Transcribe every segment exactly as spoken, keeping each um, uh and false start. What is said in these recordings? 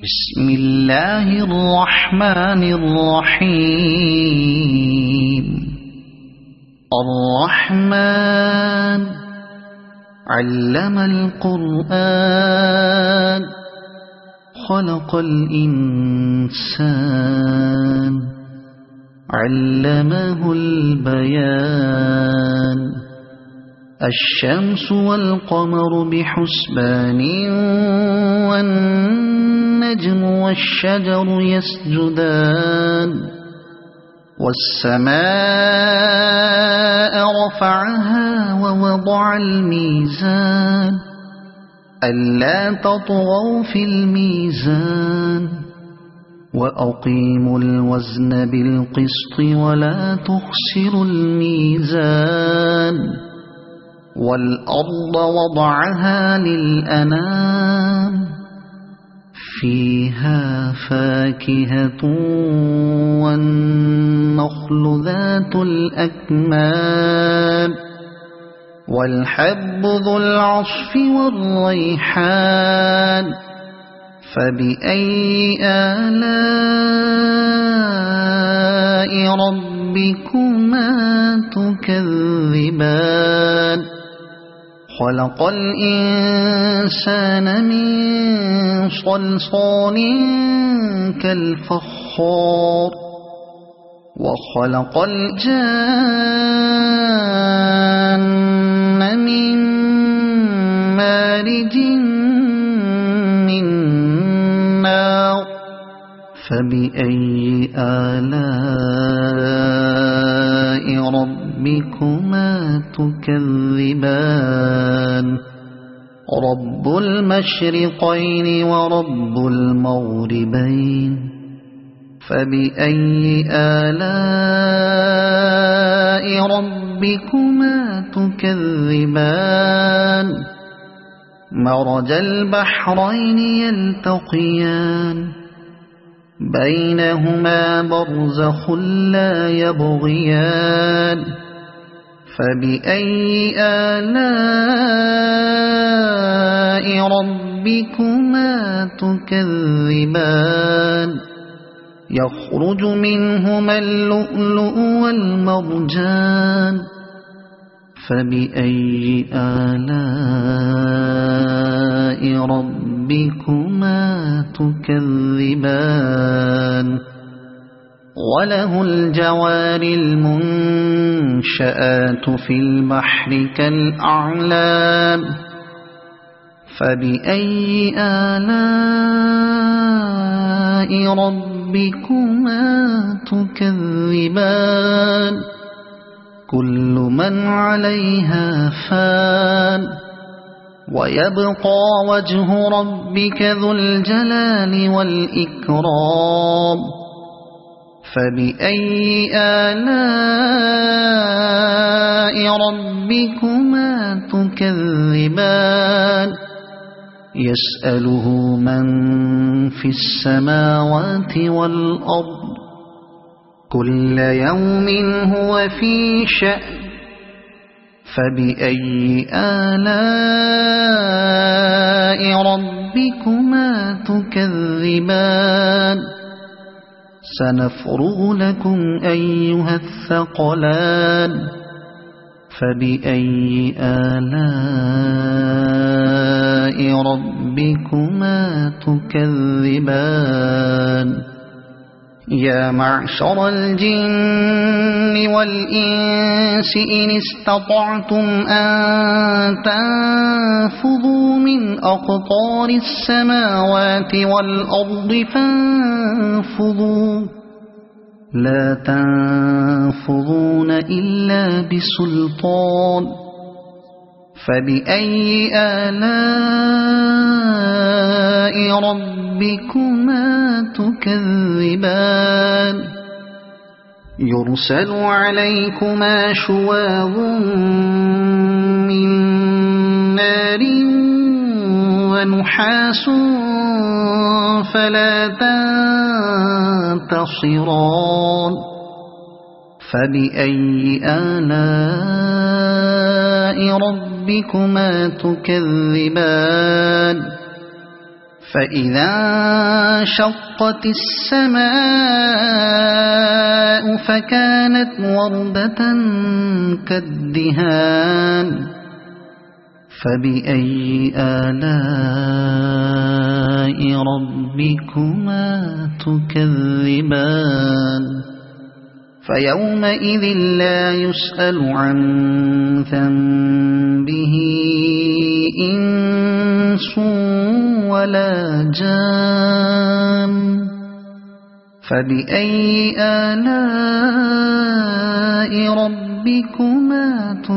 بسم الله الرحمن الرحيم. الرحمن علم القرآن خلق الإنسان علمه البيان. الشمس والقمر بحسبان والنجم والشجر يسجدان. والسماء رفعها ووضع الميزان ألا تطغوا في الميزان وأقيموا الوزن بالقسط ولا تخسروا الميزان. والأرض وضعها للأنام فيها فاكهة والنخل ذات الأكمام والحب ذو العصف والريحان. فبأي آلاء ربكما تكذبان. خلق الإنسان من صلصال كالفخار وخلق الجان من مارج من نار. فبأي آلاء ربكما تكذبان. رب المشرقين ورب المغربين. فبأي آلاء ربكما تكذبان. مرج البحرين يلتقيان بينهما برزخ لا يبغيان. فبأي آلاء ربكما تكذبان. يخرج منهما اللؤلؤ والمرجان. فبأي آلاء ربكما تكذبان. وله الجوار المنشآت في البحر كالأعلام. فبأي آلاء ربكما تكذبان. كل من عليها فان ويبقى وجه ربك ذو الجلال والإكرام. فبأي آلاء ربكما تكذبان. يسأله من في السماوات والأرض كل يوم هو في شأن. فبأي آلاء ربكما تكذبان. سنفرغ لكم أيها الثقلان. فبأي آلاء ربكما تكذبان. يا معشر الجن والإنس إن استطعتم أن تنفذوا من أقطار السماوات والأرض فانفذوا لا تنفذون إلا بسلطان. فبأي آلاء ربكما تكذبان. يرسل عليكما شواظ من نار ونحاس فلا تنتصران. فبأي آلاء ربكما تكذبان. فإذا انشقت السماء فكانت وردة كالدهان فبأي آلاء ربكما تكذبان فيومئذ لا يسأل عن ذنبه إنس ولا جان فبأي آلاء ربكما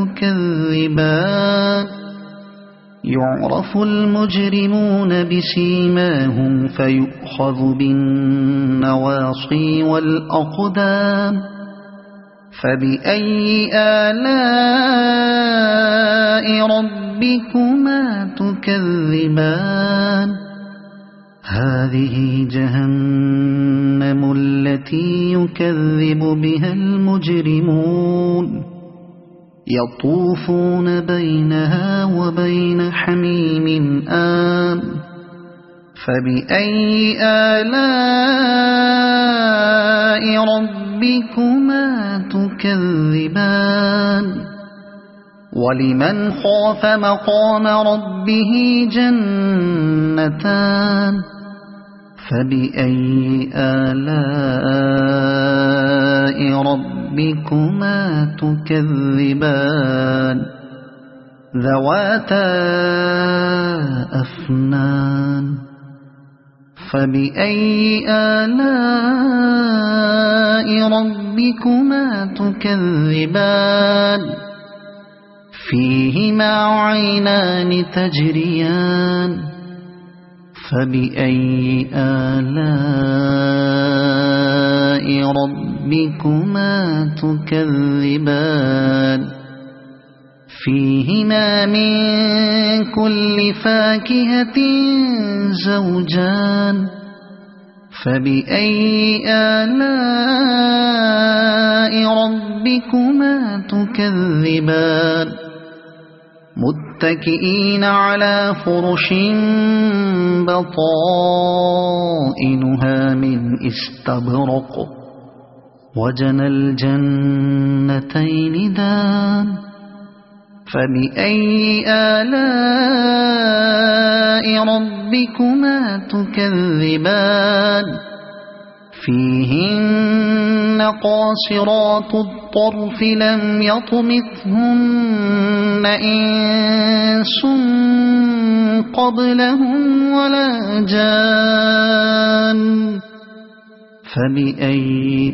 تكذبان يعرف المجرمون بسيماهم فيؤخذ بالنواصي والأقدام فبأي آلاء ربكما تكذبان هذه جهنم التي يكذب بها المجرمون يطوفون بينها وبين حميم آن فبأي آلاء ربكما تكذبان ولمن خاف مقام ربه جنتان فبأي آلاء ربكما تكذبان ذواتا أفنان فبأي آلاء ربكما تكذبان فيهما عينان تجريان فبأي آلاء ربكما تكذبان فيهما من كل فاكهة زوجان فبأي آلاء ربكما تكذبان متكئين على فرش بطائنها من استبرق وجنى الجنتين دان فبأي آلاء ربكما تكذبان فيهن قاصرات الطرف لم يطمثهن إنس قبلهم ولا جان فبأي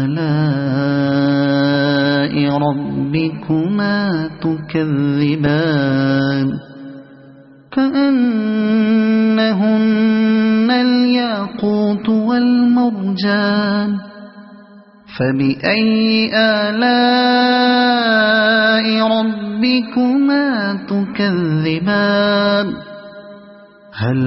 آلاء ربكما تكذبان كأنهن الياقوت والمرجان فبأي آلاء ربكما تكذبان هل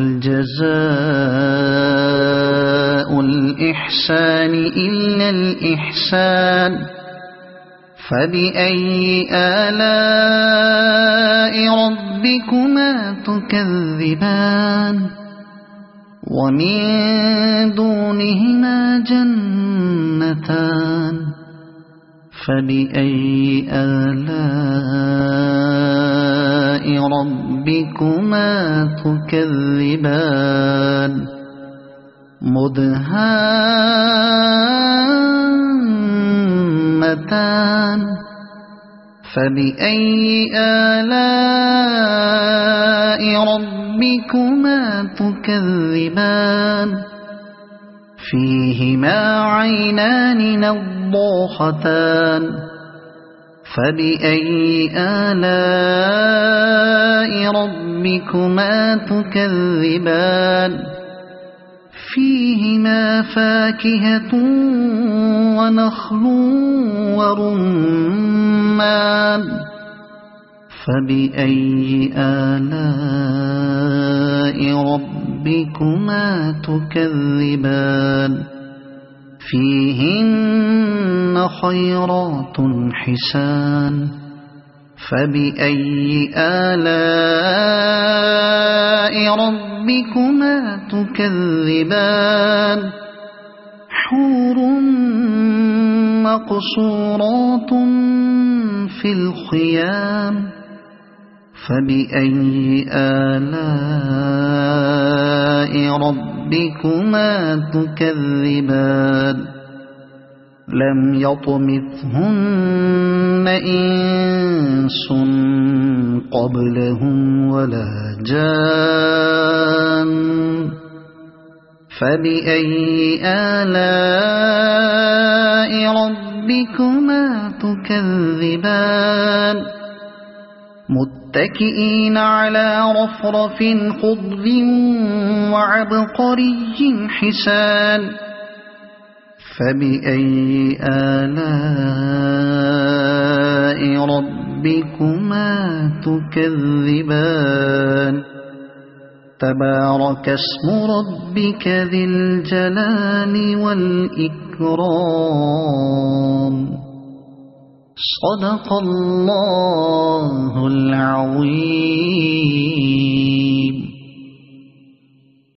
جزاء الإحسان إلا الإحسان فبأي آلاء ربكما تكذبان ومن دونهما جنتان فبأي آلاء ربكما تكذبان مدهامتان فبأي آلاء ربكما تكذبان فيهما عينان نضاختان فبأي آلاء ربكما تكذبان فيهما فاكهة ونخل ورمان فبأي آلاء ربكما تكذبان فيهن خيرات حسان فبأي آلاء ربكما تكذبان حور مقصورات في الخيام فبأي آلاء ربكما تكذبان لم يطمثهن إنس قبلهم ولا جان فبأي آلاء ربكما تكذبان متكئين على رفرف خضر وعبقري حسان فبأي آلاء ربكما تكذبان تبارك اسم ربك ذي الجلال والإكرام صدق الله العظيم.